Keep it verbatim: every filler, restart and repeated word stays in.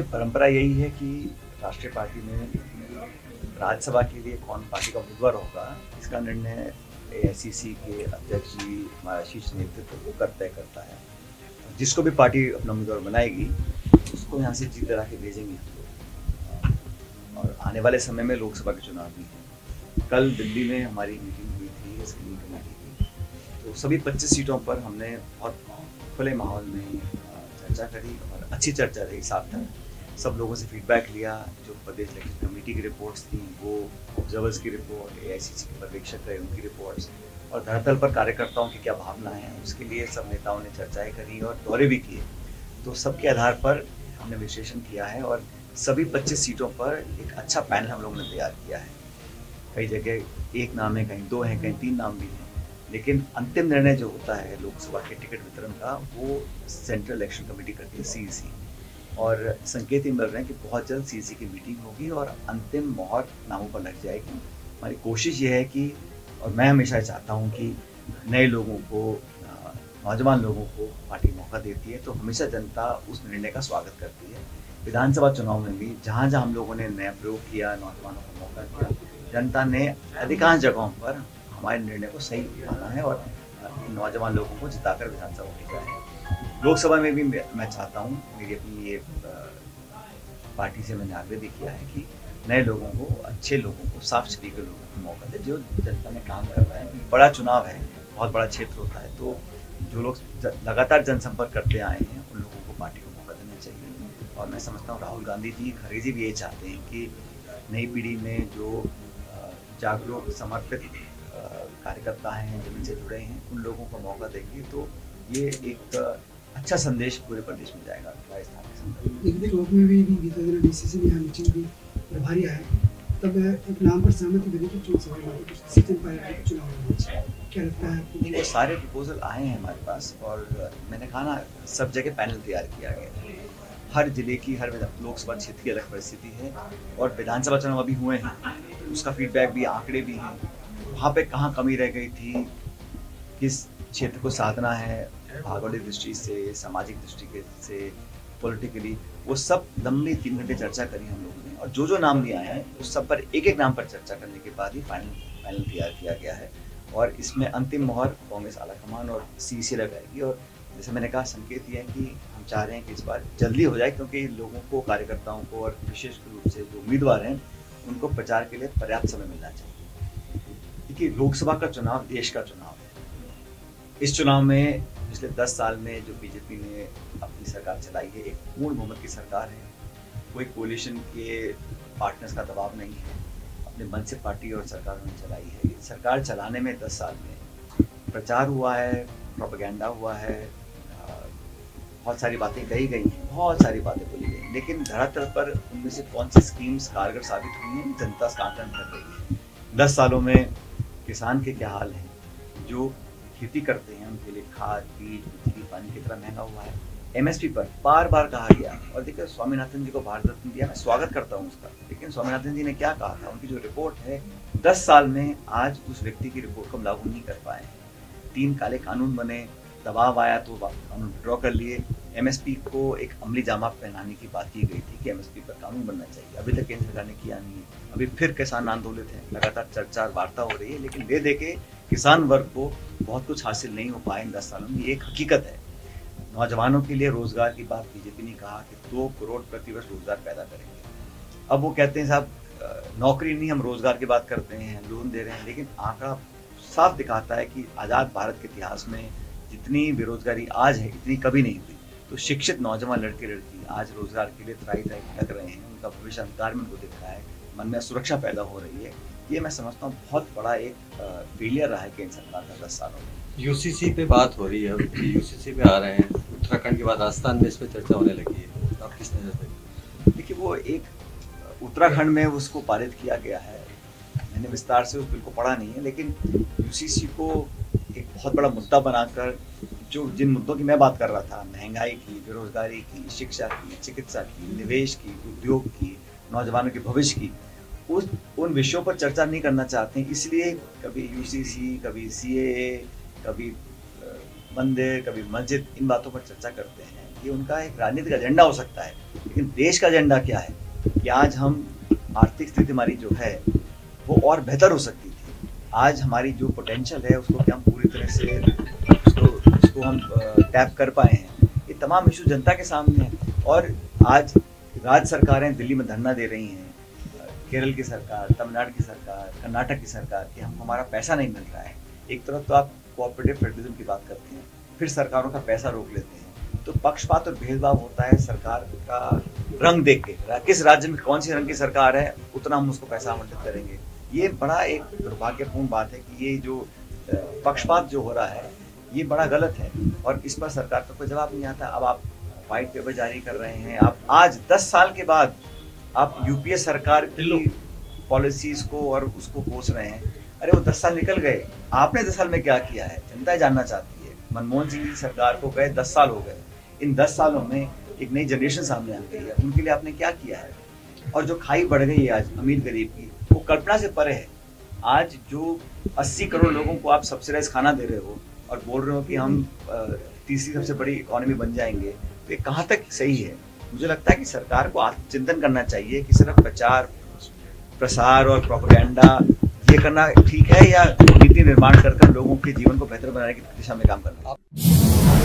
देखिए, परंपरा यही है कि राष्ट्रीय पार्टी में राज्यसभा के लिए कौन पार्टी का उम्मीदवार होगा, इसका निर्णय एआईसीसी के अध्यक्ष जी, हमारा शीर्ष नेतृत्व वो कर तय करता है। जिसको भी पार्टी अपना उम्मीदवार बनाएगी उसको यहाँ से जीत करा के भेजेंगे हम लोग। और आने वाले समय में लोकसभा के चुनाव भी हैं। कल दिल्ली में हमारी मीटिंग हुई थी स्क्रीनिंग कमेटी की, तो सभी पच्चीस सीटों पर हमने बहुत खुले माहौल में चर्चा करी और अच्छी चर्चा रही। सार्थक सब लोगों से फीडबैक लिया। जो प्रदेश इलेक्शन कमेटी की रिपोर्ट्स थी, वो ऑब्जर्वर्स की रिपोर्ट, एआईसीसी के पर्यवेक्षक रहे उनकी रिपोर्ट्स, और धरातल पर कार्यकर्ताओं की क्या भावनाएं हैं उसके लिए सब नेताओं ने चर्चाएं करी और दौरे भी किए। तो सबके आधार पर हमने विश्लेषण किया है और सभी पच्चीस सीटों पर एक अच्छा पैनल हम लोगों ने तैयार किया है। कई जगह एक नाम है, कहीं दो हैं, कहीं तीन नाम भी हैं, लेकिन अंतिम निर्णय जो होता है लोकसभा के टिकट वितरण का वो सेंट्रल इलेक्शन कमेटी करती है, सीईसी। और संकेत ही मिल रहे हैं कि बहुत जल्द सीईसी की मीटिंग होगी और अंतिम मोहर नामों पर लग जाएगी। हमारी कोशिश ये है कि, और मैं हमेशा चाहता हूँ कि नए लोगों को, नौजवान लोगों को पार्टी मौका देती है, तो हमेशा जनता उस निर्णय का स्वागत करती है। विधानसभा चुनाव में भी जहाँ जहाँ हम लोगों ने नया प्रयोग किया, नौजवानों को मौका दिया, जनता ने अधिकांश जगहों पर हमारे निर्णय को सही माना है और नौजवान लोगों को जिताकर विधानसभा भेजा है। लोकसभा में भी मैं चाहता हूँ, मेरी अपनी ये पार्टी से मैंने आग्रह भी किया है कि नए लोगों को, अच्छे लोगों को, साफ छवि के लोगों को मौका दे, जो जनता में काम कर रहा है। बड़ा चुनाव है, बहुत बड़ा क्षेत्र होता है, तो जो लोग लगातार जनसंपर्क करते आए हैं उन लोगों को पार्टी को मौका देना चाहिए। और मैं समझता हूँ राहुल गांधी जी, खड़गे जी भी ये चाहते हैं कि नई पीढ़ी में जो जागरूक, समर्पित कार्यकर्ता हैं, जमीन से जुड़े हैं, उन लोगों को मौका देंगे तो ये एक अच्छा संदेश पूरे प्रदेश में जाएगा। राजस्थान के संदर्भ एक दिन में भी गीता जरा डीसीसी भी मीटिंग भी प्रभारी आए, तब एक नाम पर सहमति बनी कि जो सवाल में कुछ डिसीजन पाया है चुनाव में, क्या लगता है आपको? देखिए, सारे प्रपोजल आए हैं हमारे पास और मैंने कहा ना, सब जगह पैनल तैयार किया गया है। हर जिले की, हर लोकसभा क्षेत्र की अलग परिस्थिति है और विधानसभा चुनाव अभी हुए हैं, तो उसका फीडबैक भी, आंकड़े भी हैं। वहाँ पे कहाँ कमी रह गई थी, किस क्षेत्र को साधना है, भौगोलिक दृष्टि से, सामाजिक दृष्टि से, पॉलिटिकली, वो सब लंबी तीन घंटे चर्चा करी हम लोगों ने। और जो जो नाम भी आए हैं उस सब पर एक एक नाम पर चर्चा करने के बाद ही फाइनल पैनल तैयार किया गया है। और इसमें अंतिम मोहर कांग्रेस आलाकमान और सीईसी लगाएगी। और जैसे मैंने कहा, संकेत ये है कि हम चाह रहे हैं कि इस बार जल्दी हो जाए, क्योंकि लोगों को, कार्यकर्ताओं को और विशेष रूप से जो उम्मीदवार हैं उनको प्रचार के लिए पर्याप्त समय मिलना चाहिए। देखिए, लोकसभा का चुनाव देश का चुनाव है। इस चुनाव में पिछले दस साल में जो बीजेपी ने अपनी सरकार चलाई है, एक पूर्ण बहुमत की सरकार है। कोई कोलिशन के पार्टनर्स का दबाव नहीं है, अपने मन से पार्टी और सरकार ने चलाई है। सरकार चलाने में दस साल में प्रचार हुआ है, प्रोपेगेंडा हुआ है, बहुत सारी बातें कही गई, बहुत सारी बातें बोली गई, लेकिन धरातल पर उनमें से कौन सी स्कीम्स कारगर साबित हुई हैं, जनता आकलन कर रही है। दस सालों में किसान के क्या हाल हैं, जो खेती करते हैं उनके लिए खाद, बीज, बिजली, पानी कितना महंगा हुआ है। एमएसपी पर बार बार कहा गया, और देखिए स्वामीनाथन जी को भारत रत्न दिया, मैं स्वागत करता हूँ उसका, लेकिन स्वामीनाथन जी ने क्या कहा था, उनकी जो रिपोर्ट है, दस साल में आज उस व्यक्ति की रिपोर्ट को हम लागू नहीं कर पाए। तीन काले कानून बने, दबाव आया तो कानून विड्रॉ कर लिए। एमएसपी को एक अमली जामा पहनाने की बात की गई थी कि एमएसपी पर कानून बनना चाहिए, अभी तक केंद्र सरकार ने किया नहीं है। अभी फिर किसान आंदोलित है, लगातार चर्चा वार्ता हो रही है, लेकिन वे देखे किसान वर्ग को बहुत कुछ हासिल नहीं हो पाए इन दस सालों में, ये एक हकीकत है। नौजवानों के लिए रोजगार की बात बीजेपी ने कहा कि दो करोड़ प्रतिवर्ष रोजगार पैदा करेंगे। अब वो कहते हैं साहब नौकरी नहीं, हम रोजगार की बात करते हैं, लोन दे रहे हैं, लेकिन आंकड़ा साफ दिखाता है कि आज़ाद भारत के इतिहास में जितनी बेरोजगारी आज है इतनी कभी नहीं हुई। तो शिक्षित नौजवान लड़के लड़की आज रोजगार के लिए त्राही त्राही भटक रहे हैं, उनका भविष्य अंधकार में उनको दिख रहा है, मन में सुरक्षा पैदा हो रही है। ये मैं समझता हूँ बहुत बड़ा एक फेलियर रहा है केंद्र सरकार का दस सालों में। यूसीसी पे बात हो रही है, यूसीसी पे आ रहे हैं, उत्तराखंड के बाद राजस्थान में इस पर चर्चा होने लगी है, आप किस नजर से? देखिए, वो एक उत्तराखंड में उसको पारित किया गया है, मैंने विस्तार से उस बिल को पढ़ा नहीं है, लेकिन यूसीसी को एक बहुत बड़ा मुद्दा बनाकर, जो जिन मुद्दों की मैं बात कर रहा था, महंगाई की, बेरोजगारी की, शिक्षा की, चिकित्सा की, निवेश की, उद्योग की, नौजवानों के भविष्य की, उस उन विषयों पर चर्चा नहीं करना चाहते हैं। इसलिए कभी यूसीसी, कभी सीएए, कभी मंदिर, कभी मस्जिद, इन बातों पर चर्चा करते हैं। ये उनका एक राजनीतिक एजेंडा हो सकता है, लेकिन देश का एजेंडा क्या है कि आज हम आर्थिक स्थिति हमारी जो है वो और बेहतर हो सकती थी। आज हमारी जो पोटेंशियल है उसको क्या हम पूरी तरह से उसको उसको हम टैप कर पाए हैं। ये तमाम इशू जनता के सामने हैं। और आज राज्य सरकारें दिल्ली में धरना दे रही हैं, केरल की सरकार, तमिलनाडु की सरकार, कर्नाटक की सरकार, कि हम हमारा पैसा नहीं मिल रहा है। एक तरफ तो आप कोऑपरेटिव फेडरलिज्म की बात करते हैं, फिर सरकारों का पैसा रोक लेते हैं। तो पक्षपात और भेदभाव होता है सरकार का रंग देख के, किस राज्य में कौन सी रंग की सरकार है उतना हम उसको पैसा आवंटित करेंगे। ये बड़ा एक दुर्भाग्यपूर्ण बात है कि ये जो पक्षपात जो हो रहा है ये बड़ा गलत है और इस पर सरकार का कोई जवाब नहीं आता। अब आप व्हाइट पेपर जारी कर रहे हैं, आप आज दस साल के बाद आप यूपीए सरकार की पॉलिसीज को और उसको कोस रहे हैं। अरे वो दस साल निकल गए, आपने दस साल में क्या किया है जनता जानना चाहती है। मनमोहन सिंह की सरकार को गए दस साल हो गए, इन दस सालों में एक नई जनरेशन सामने आ गई है, उनके लिए आपने क्या किया है। और जो खाई बढ़ गई है आज अमीर गरीब की, वो कल्पना से परे है। आज जो अस्सी करोड़ लोगों को आप सब्सिडाइज खाना दे रहे हो और बोल रहे हो कि हम तीसरी सबसे बड़ी इकोनॉमी बन जाएंगे, तो ये कहाँ तक सही है। मुझे लगता है कि सरकार को आत्मचिंतन करना चाहिए कि सिर्फ प्रचार प्रसार और प्रोपेगेंडा ये करना ठीक है या नीति निर्माण कर कर लोगों के जीवन को बेहतर बनाने की दिशा में काम करना।